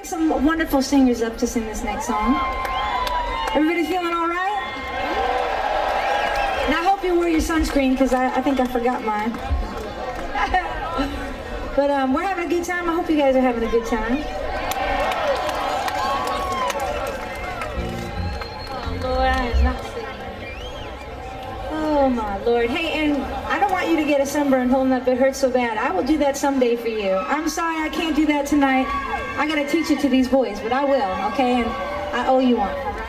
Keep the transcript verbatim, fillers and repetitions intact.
bring some wonderful singers up to sing this next song. Everybody feeling all right? And I hope you wear your sunscreen, because I, I think I forgot mine. But um, we're having a good time. I hope you guys are having a good time. Oh, Lord, I am not singing. Oh, my Lord. Hey, and I don't want you to get a sunburn holding up. It hurts so bad. I will do that someday for you. I'm sorry I can't do that tonight. I got to teach it to these boys, but I will, okay? And I owe you one.